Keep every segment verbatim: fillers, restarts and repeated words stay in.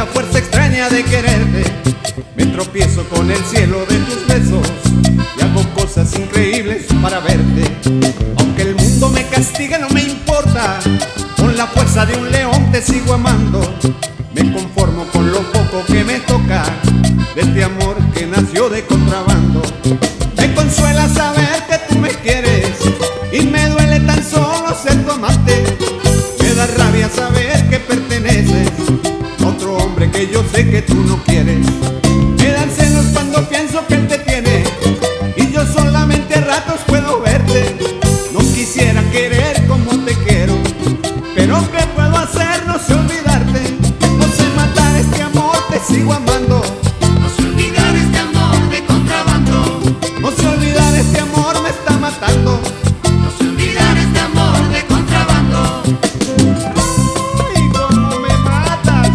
fuerza extraña de quererte. Me tropiezo con el cielo de tus besos y hago cosas increíbles para verte. Aunque el mundo me castigue no me importa, con la fuerza de un león te sigo amando. Me conformo con lo poco que me toca de este amor que nació de contrabando. Me consuela saber que tú me quieres y me duele tan solo ser tu amante. Me da rabia saber que perteneces a otro hombre que yo sé que tú no quieres. Me dan celos cuando pienso que él te tiene y yo solamente a ratos puedo verte. No quisiera querer como te quiero, pero ¿qué puedo hacer? No sé olvidarte, no sé matar este amor, te sigo amando. No sé olvidar este amor de contrabando. No sé olvidar este amor, me está matando. No sé olvidar este amor de contrabando. Ay, cómo me matas,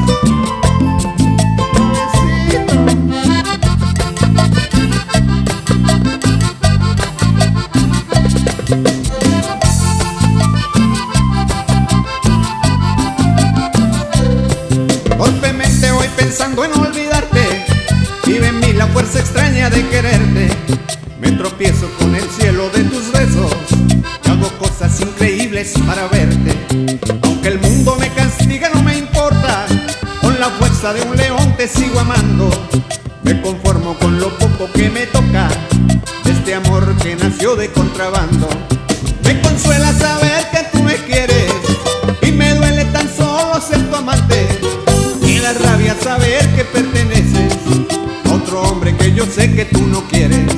torpemente voy pensando en olvidarte. Vive en mí la fuerza extraña de quererte. Me tropiezo con el cielo de tus besos y hago cosas increíbles para verte. Aunque el mundo me castigue no me importa, con la fuerza de un león te sigo amando. Me conformo con lo poco que me toca de este amor que nació de contrabando. Me consuela saber que tú me quieres y me duele tan solo ser tu amante. Me da rabia saber que perteneces a otro hombre que yo sé que tú no quieres.